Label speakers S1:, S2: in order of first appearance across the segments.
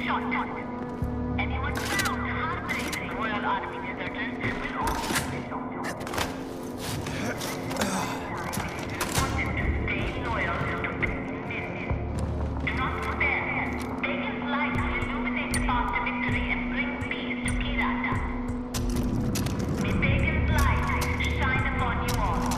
S1: shot. Anyone found harboring Royal Army deserters will also be shot. Wanted to stay loyal to Bacon's men. Do not spare. Bacon's light will illuminate the path to victory and bring peace to Kirata. May Bacon's light shine upon you all.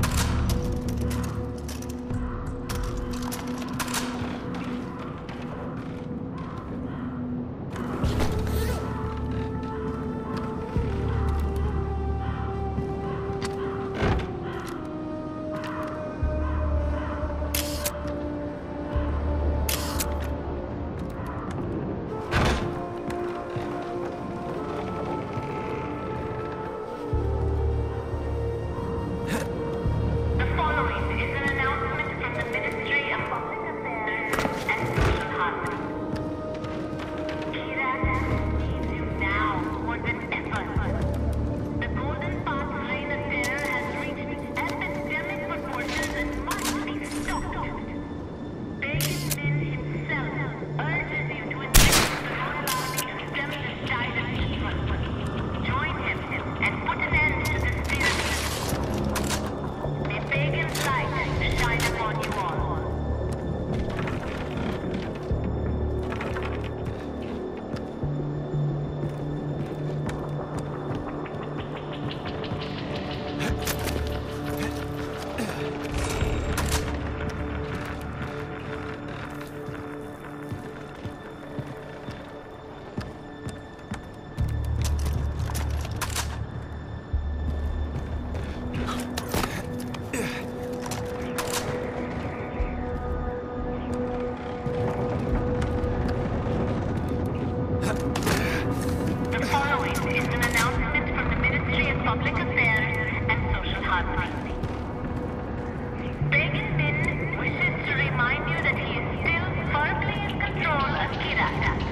S1: Public Affairs and Social Harmony. Bacon's Min wishes to remind you that he is still firmly in control of Kirata.